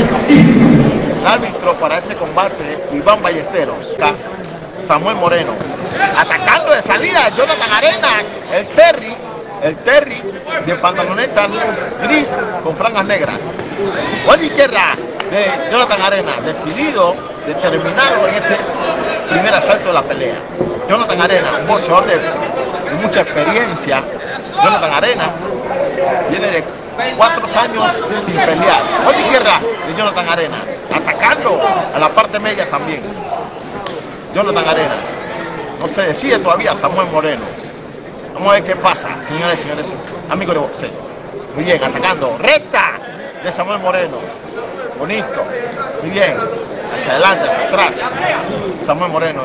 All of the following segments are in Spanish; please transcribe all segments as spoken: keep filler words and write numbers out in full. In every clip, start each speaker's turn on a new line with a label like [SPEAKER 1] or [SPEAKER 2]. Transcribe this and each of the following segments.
[SPEAKER 1] El árbitro para este combate, Iván Ballesteros. Samuel Moreno. Atacando de salida, Jonathan Arenas. El Terry. El Terry de pantaloneta gris con franjas negras. Gol de izquierda de Jonathan Arenas. Decidido, determinado en este primer asalto de la pelea. Jonathan Arenas, un boxeador de, de mucha experiencia. Jonathan Arenas viene de cuatro años sin pelear. Gol de izquierda de Jonathan Arenas. Atacando a la parte media también. Jonathan Arenas. No se decide todavía Samuel Moreno. Vamos a ver qué pasa, señores y señores, amigos de boxeo. Muy bien, atacando. Recta de Samuel Moreno. Bonito. Muy bien. Hacia adelante, hacia atrás. Samuel Moreno.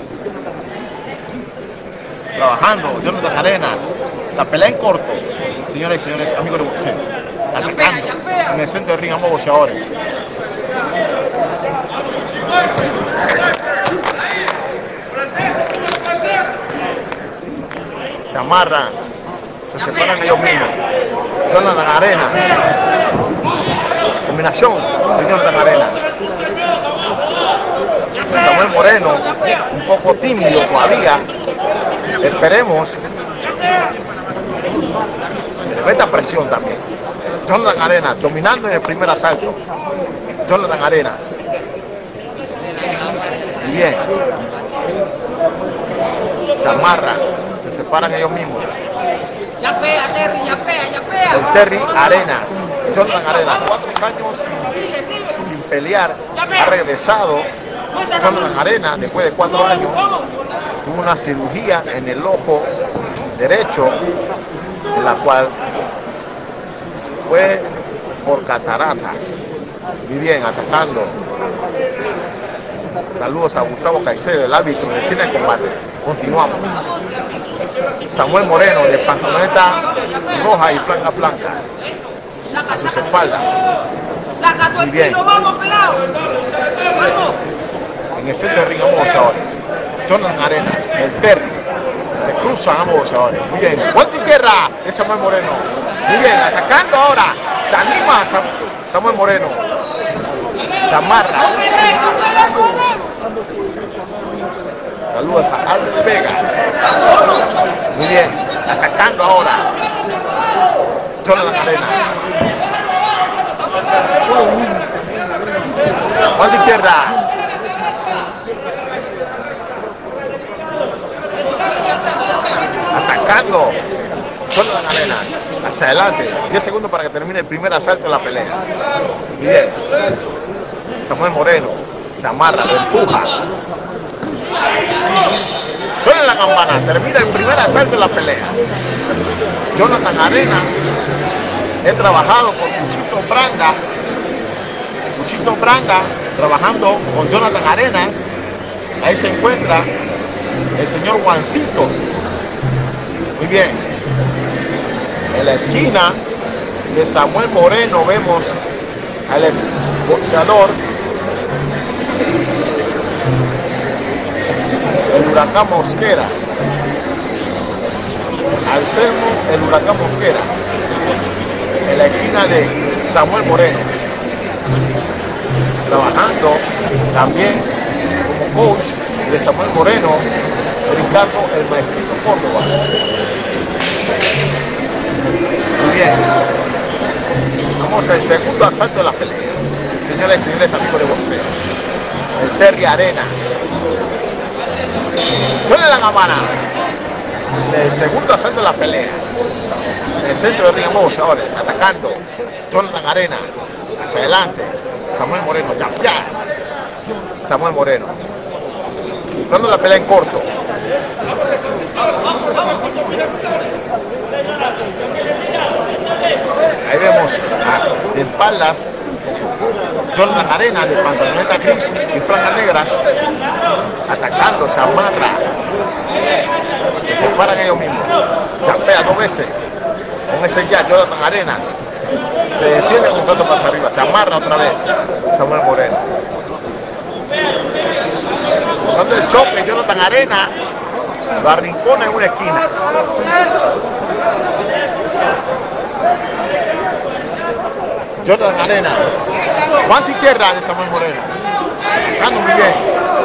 [SPEAKER 1] Trabajando. Jonathan Arenas. La pelea en corto. Señores y señores, amigos de boxeo. Atacando. En el centro de ring ambos boxeadores. Se amarran, se separan ellos mismos. Jonathan Arenas. Combinación de Jonathan Arenas. Samuel Moreno, un poco tímido todavía. Esperemos. Se le meta presión también. Jonathan Arenas dominando en el primer asalto. Jonathan Arenas. Bien. Se amarran. Se separan ellos mismos.
[SPEAKER 2] Ya pega, Terry, ya pega, ya pega.
[SPEAKER 1] El Terry Arenas. Jonathan Arenas, cuatro años sin, sin pelear. Ha regresado. Jonathan Arenas, después de cuatro años, tuvo una cirugía en el ojo derecho, en la cual fue por cataratas. Muy bien, atacando. Saludos a Gustavo Caicedo, el árbitro que tiene el combate. Continuamos. Samuel Moreno de pantaloneta roja y franjas blancas a sus espaldas. Muy bien. En el centro de ring ambos boxeadores. Jonathan Arenas, el Terry. Se cruzan ambos boxeadores. Muy bien. Vuelta izquierda de Samuel Moreno. Muy bien. Atacando ahora. Se anima Samuel Moreno. Se amarra. Saludos a Albert Vega. Muy bien. Atacando ahora. Jonathan Arenas. Vuelta izquierda. Atacando. Jonathan Arenas. Hacia adelante. diez segundos para que termine el primer asalto de la pelea. Muy bien. Samuel Moreno. Se amarra, lo empuja. Suena la campana, termina el primer asalto de la pelea. Jonathan Arenas, he trabajado con Cuchito Branda. Cuchito Branda, trabajando con Jonathan Arenas. Ahí se encuentra el señor Juancito. Muy bien. En la esquina de Samuel Moreno vemos al ex boxeador el Huracán Mosquera. Anselmo el Huracán Mosquera. En la esquina de Samuel Moreno. Trabajando también como coach de Samuel Moreno, Ricardo el Maestrito Córdoba. Muy bien. Vamos al segundo asalto de la pelea. Señores y señores amigos de boxeo. El Terry Arenas. Suena la campana. El segundo asalto de la pelea. En el centro de ring ambos boxeadores. Atacando. Jonathan Arenas. Hacia adelante. Samuel Moreno. Ya, ya. Samuel Moreno. Buscando la pelea en corto. Ahí vemos a, de espaldas Jonathan Arenas de pantaloneta gris y franjas negras atacando, se amarra, se separan ellos mismos, champea dos veces con ese jab. Jonathan Arenas se defiende buscando para arriba, se amarra otra vez Samuel Moreno. Buscando el choque, Jonathan Arenas lo arrincona en una esquina. Jonathan Arenas. Guante izquierda de Samuel Moreno. Atacando muy bien.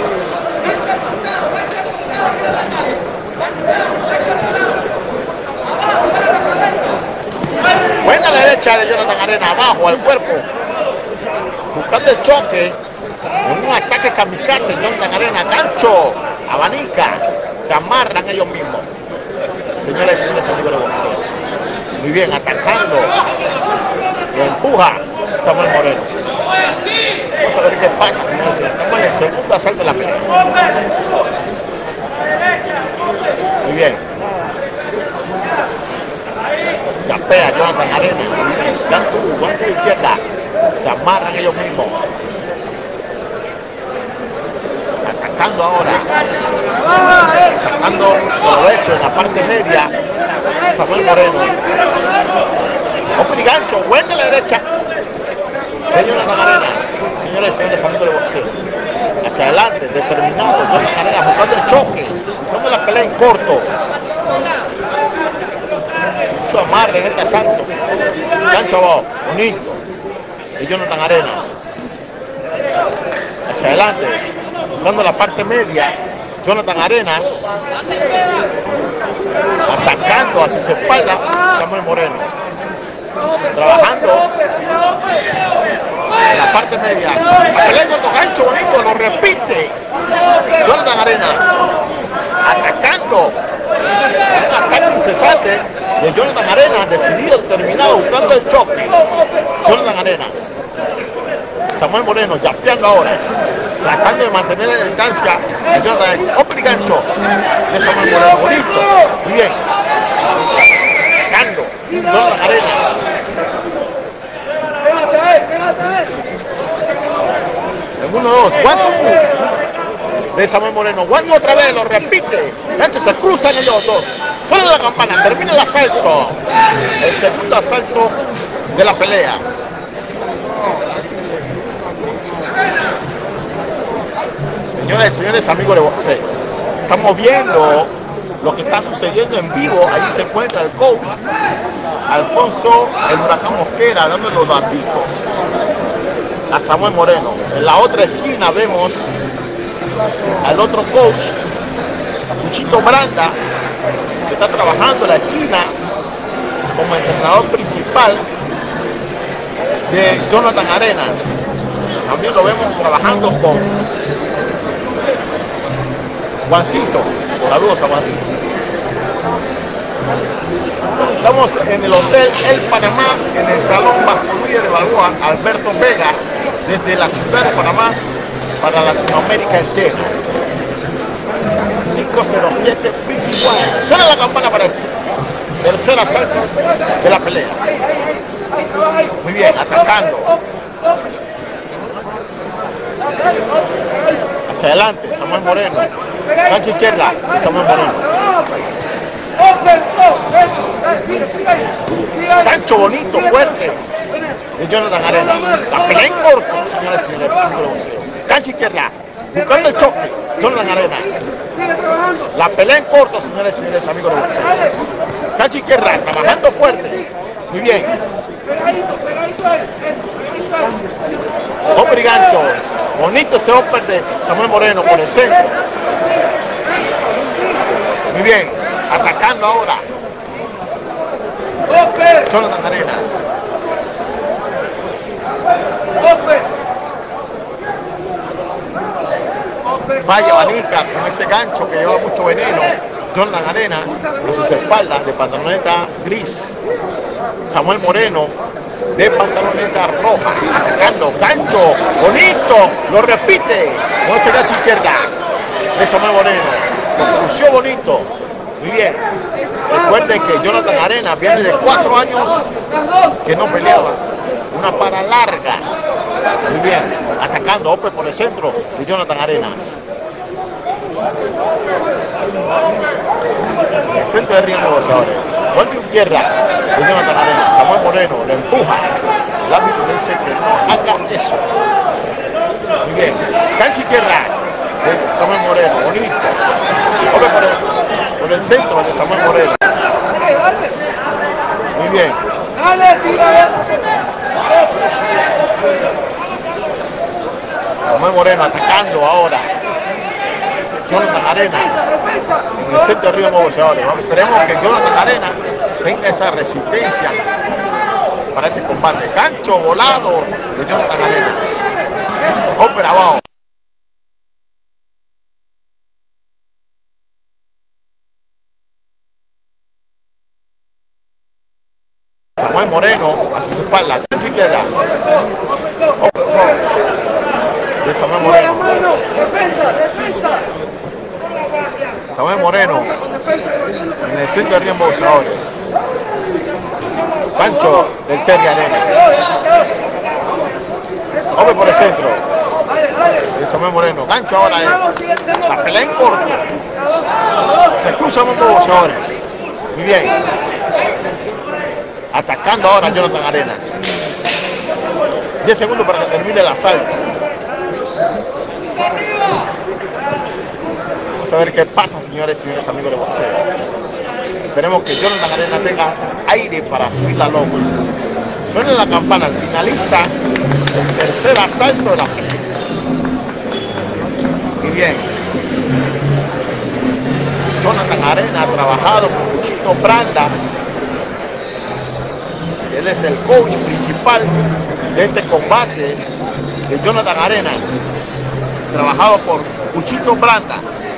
[SPEAKER 1] Buena la derecha de Jonathan Arenas, abajo al cuerpo. Buscando el choque. En un ataque kamikaze, Jonathan Arenas, gancho, abanica. Se amarran ellos mismos. Señores y señores amigos de boxeo. Muy bien, atacando. Lo empuja Samuel Moreno. Vamos a ver qué pasa, señores y señores. Estamos en el segundo asalto de la pelea. Muy bien. Capea Jonathan Arenas. Gancho, guante de izquierda. Se amarran ellos mismos. Atacando ahora. Sacando provecho en la parte media. Samuel Moreno. Hombre y gancho. Buena la derecha de Jonathan Arenas. Señores y señores amigos de boxeo. Hacia adelante, determinado. Jonathan Arenas buscando el choque. Buscando la pelea en corto. Mucho amarre en este asalto. Gancho abajo. Bonito. De Jonathan Arenas. Hacia adelante. Buscando la parte media. Jonathan Arenas. Atacando a sus espaldas Samuel Moreno. Trabajando en la parte media. Pelea con gancho bonito, lo repite Jonathan Arenas. Atacando. Un ataque incesante de Jonathan Arenas, decidido, determinado, buscando el choque. Jonathan Arenas. Samuel Moreno, yapeando ahora. Tratando de mantener la distancia de Jonathan Arenas. Hombre y gancho de Samuel Moreno. Bonito. Muy bien. Atacando. Jonathan Arenas. En uno dos. Guanto de Samuel Moreno. Guanto otra vez, lo repite. Gancho, se cruzan ellos dos. Suena la campana, termina el asalto. El segundo asalto de la pelea. Señoras y señores amigos de boxeo, estamos viendo lo que está sucediendo en vivo. Ahí se encuentra el coach Alfonso el Huracán Mosquera dándole los datitos a Samuel Moreno. En la otra esquina vemos al otro coach, Luchito Branda, que está trabajando en la esquina como entrenador principal de Jonathan Arenas. También lo vemos trabajando con Juancito. Saludos a Juancito. Estamos en el Hotel El Panamá, en el Salón Bascuría de Balboa, Alberto Vega, desde la ciudad de Panamá para Latinoamérica entera. cinco cero siete veinticuatro. Suena la campana para el tercer asalto de la pelea. Muy bien, atacando. Hacia adelante, Samuel Moreno. Gancho izquierda de Samuel Moreno. Gancho bonito, fuerte de Jonathan Arenas. La pelea en corto, señores y señores, amigos de boxeo. Gancho izquierda, buscando el choque, Jonathan Arenas. La pelea en corto, señores y señores, amigos de boxeo. Gancho izquierda, trabajando fuerte. Muy bien. Hombre y gancho. Bonito ese upper de Samuel Moreno por el centro. Muy bien. Atacando ahora Jonathan Arenas. Falla abanica con ese gancho que lleva mucho veneno. Jonathan Arenas en sus espaldas de pantaloneta gris. Samuel Moreno de pantaloneta roja. Atacando, gancho, bonito, lo repite con ese gancho izquierda de Samuel Moreno. Lo crució bonito. Muy bien. Recuerden que Jonathan Arenas viene de cuatro años que no peleaba. Una para larga. Muy bien. Atacando, Ope por el centro de Jonathan Arenas. El centro de ring negociadores. Guante izquierda de Jonathan Arenas. Samuel Moreno le empuja. El árbitro le dice que no haga eso. Muy bien. Cancha izquierda de Samuel Moreno. Bonito. Ope por el, por el centro de Samuel Moreno. Muy bien. Samuel Moreno atacando ahora. Jonathan Arenas en el centro de Río Boxeadores. Esperemos que Jonathan Arenas tenga esa resistencia para este combate. Gancho volado de Jonathan Arenas. Ópera abajo. Samuel Moreno a su espalda. Gancho izquierda. De Samuel Moreno. Samuel Moreno en el centro de Río Boxeadores. Gancho del Terry Arenas. Hombre por el centro de Samuel Moreno. Gancho ahora de la pelea en corto. Se cruzan ambos boxeadores. Muy bien. Atacando ahora a Jonathan Arenas. diez segundos para que termine el asalto. Vamos a ver qué pasa, señores y señores amigos de boxeo. Esperemos que Jonathan Arenas tenga aire para subir la loma. Suena la campana, finaliza el tercer asalto de la pelea. Muy bien. Jonathan Arenas ha trabajado con Luchito Branda. Él es el coach principal de este combate de Jonathan Arenas, trabajado por Cuchito Branda.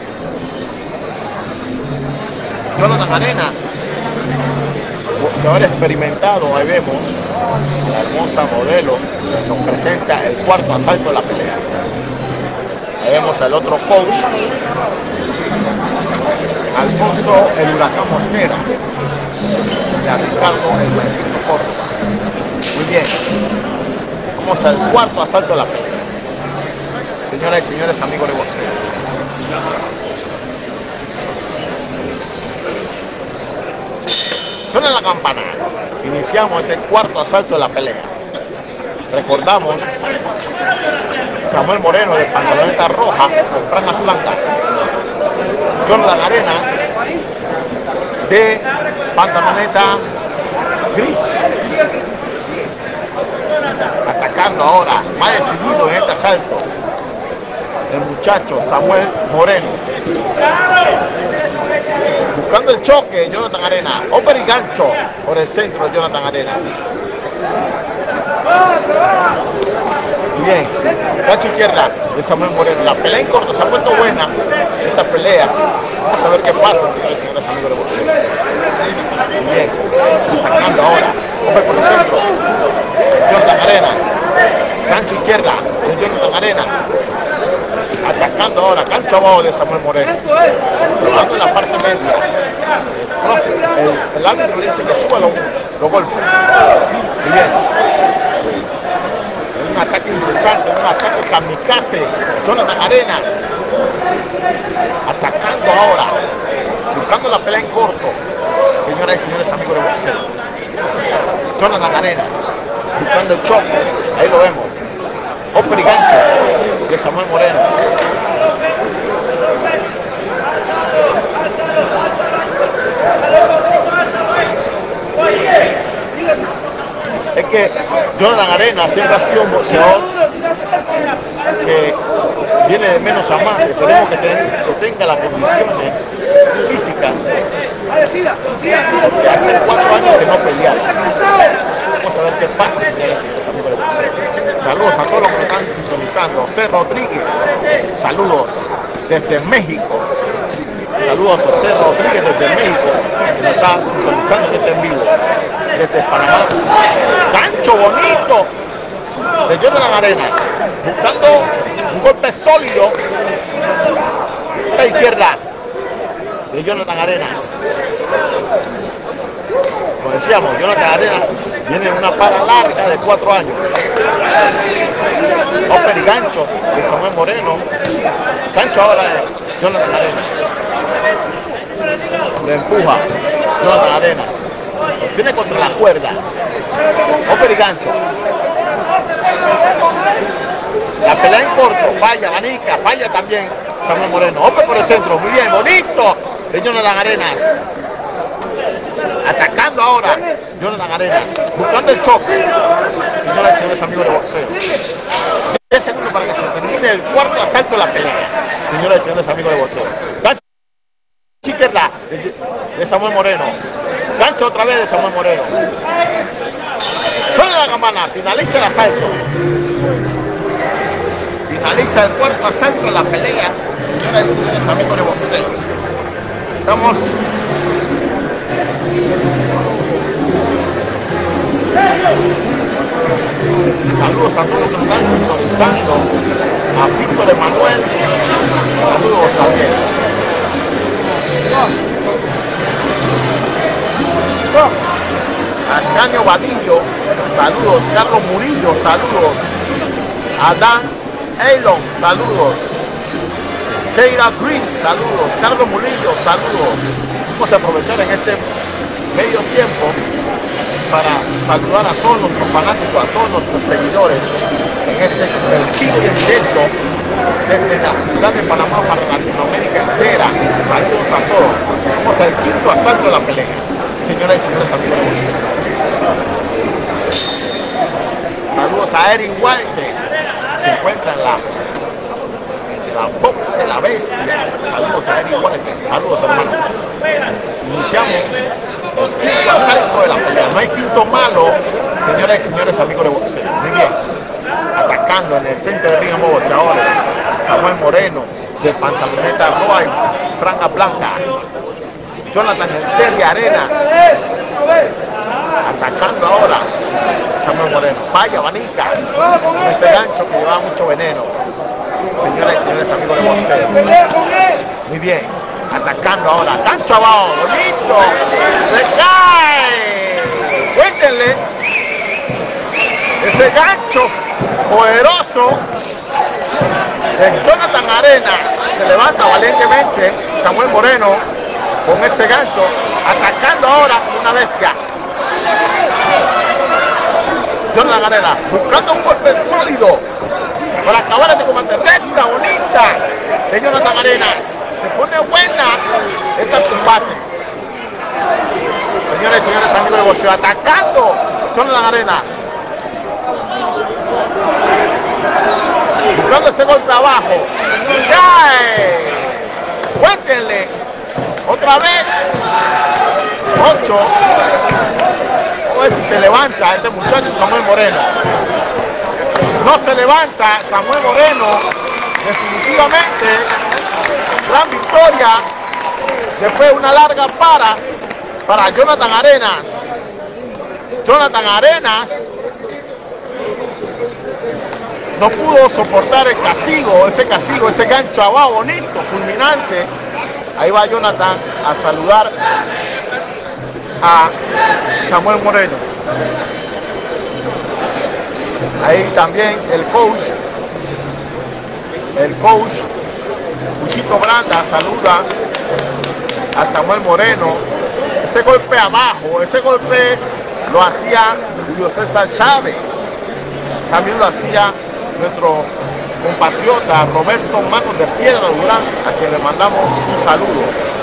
[SPEAKER 1] Jonathan Arenas, boxeador experimentado. Ahí vemos la hermosa modelo, nos presenta el cuarto asalto de la pelea. Ahí vemos al otro coach, Alfonso el Huracán Mosquera, y a Ricardo el Maestro Córdoba. Muy bien, vamos al cuarto asalto de la pelea. Señoras y señores amigos de boxeo, suena la campana. Iniciamos este cuarto asalto de la pelea. Recordamos Samuel Moreno de pantaloneta roja con franjas blancas. Jonathan Arenas de pantaloneta gris. Atacando ahora, más decidido en este asalto, el muchacho Samuel Moreno. Buscando el choque de Jonathan Arenas. Ópera y gancho por el centro de Jonathan Arenas. Bien, gancho izquierda de Samuel Moreno. La pelea en corto se ha puesto buena. Esta pelea, vamos a ver qué pasa, señores y señores amigos de boxeo. Bien, atacando ahora. Ópera por el centro de Jonathan Arenas. Gancho izquierda de Jonathan Arenas. Atacando ahora, gancho abajo de Samuel Moreno. Trabajando en la parte media. El, el, el árbitro le dice que suba los, los golpes. Muy bien. Un ataque incesante, un ataque kamikaze. Jonathan Arenas. Atacando ahora. Buscando la pelea en corto. Señoras y señores amigos de boxeo. Jonathan Arenas. Buscando el choque. Ahí lo vemos. Ópera y gancho de Samuel Moreno. Es que Jonathan Arenas siempre ha sido un boxeador que viene de menos a más. Esperemos que, ten, que tenga las condiciones físicas, porque hace cuatro años que no peleaba. Vamos a ver qué pasa, señores y señores amigos de boxeo. Saludos a todos los que están sintonizando. José Rodríguez, saludos desde México. Saludos a José Rodríguez desde México, que nos está sintonizando en este en vivo. Desde Panamá. Gancho bonito de Jonathan Arenas. Buscando un golpe sólido. La izquierda de Jonathan Arenas. Como decíamos, Jonathan Arenas viene en una para larga de cuatro años. Ópera y gancho de Samuel Moreno. Gancho ahora de Jonathan Arenas. Le empuja Jonathan Arenas. Lo tiene contra la cuerda. Ópera y gancho. La pelea en corto. Falla, Vanica. Falla también Samuel Moreno. Ópera por el centro. Muy bien. Bonito de Jonathan Arenas. Atacando ahora Jonathan Arenas, buscando el choque. Señoras y señores amigos de boxeo. diez segundos para que se termine el cuarto asalto de la pelea. Señoras y señores amigos de boxeo. Gancho izquierda de, de Samuel Moreno. Gancho otra vez de Samuel Moreno. Suena la campana, finaliza el asalto. Finaliza el cuarto asalto de la pelea. Señoras y señores amigos de boxeo. Estamos saludos a todos los que están sintonizando, a Víctor Emanuel, saludos también. Ascanio Vadillo, saludos. Carlos Murillo, saludos. Adán Eilon, saludos. Keira Green, saludos. Carlos Murillo, saludos. Vamos a aprovechar en este medio tiempo para saludar a todos nuestros fanáticos, a todos nuestros seguidores en este el vivo y en directo desde la ciudad de Panamá para Latinoamérica entera. Saludos a todos. Vamos al quinto asalto de la pelea. Señoras y señores amigos de boxeo. Saludos a Eric Walter, que se encuentra en la, en la boca de la bestia. Saludos a Eric Walter. Saludos, hermano. Iniciamos el quinto asalto de la pelea. No hay quinto malo, señoras y señores amigos de boxeo. Muy bien. Atacando en el centro de ring ambos boxeadores. Samuel Moreno, de pantaloneta roja y franja blanca. Jonathan el Terry Arenas. Atacando ahora Samuel Moreno. Falla, abanica. Con ese gancho que lleva mucho veneno. Señoras y señores amigos de boxeo. Muy bien. Atacando ahora. Gancho abajo. Bonito. Se cae. Cuéntenle. Ese gancho poderoso de Jonathan Arenas. Se levanta valientemente Samuel Moreno con ese gancho. Atacando ahora una bestia. Jonathan Arenas buscando un golpe sólido para acabar este combate. Recta, bonita de Jonathan Arenas. Se pone buena este combate. Señores y señores amigos de boxeo, atacando Jonathan Arenas. Buscando ese golpe abajo. Y cae. Cuéntenle. Otra vez. Ocho. A ver si se levanta este muchacho Samuel Moreno. No se levanta Samuel Moreno. Definitivamente, gran victoria. Después de una larga para para Jonathan Arenas. Jonathan Arenas no pudo soportar el castigo, ese castigo, ese gancho abajo bonito, fulminante. Ahí va Jonathan a saludar a Samuel Moreno. Ahí también el coach, el coach Luchito Branda saluda a Samuel Moreno. Ese golpe abajo, ese golpe lo hacía Julio César Chávez. También lo hacía nuestro compatriota Roberto Manos de Piedra Durán, a quien le mandamos un saludo.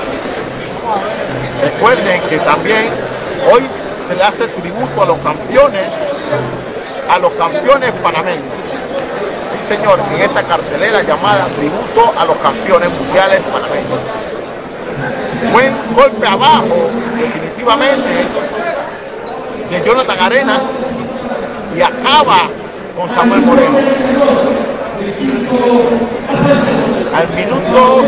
[SPEAKER 1] Recuerden que también hoy se le hace tributo a los campeones, a los campeones panameños. Sí, señor, en esta cartelera llamada Tributo a los Campeones Mundiales Panameños. Buen golpe abajo, definitivamente, de Jonathan Arenas y acaba con Samuel Moreno. Al minuto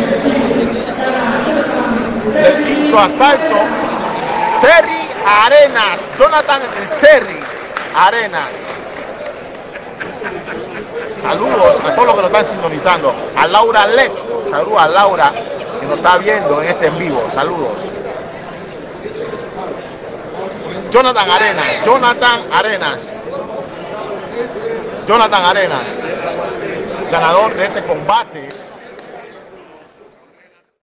[SPEAKER 1] del quinto asalto, Terry Arenas, Jonathan Terry Arenas. Saludos a todos los que nos están sintonizando. A Laura Lec, saludos a Laura que nos está viendo en este en vivo. Saludos. Jonathan Arenas, Jonathan Arenas. Jonathan Arenas, ganador de este combate.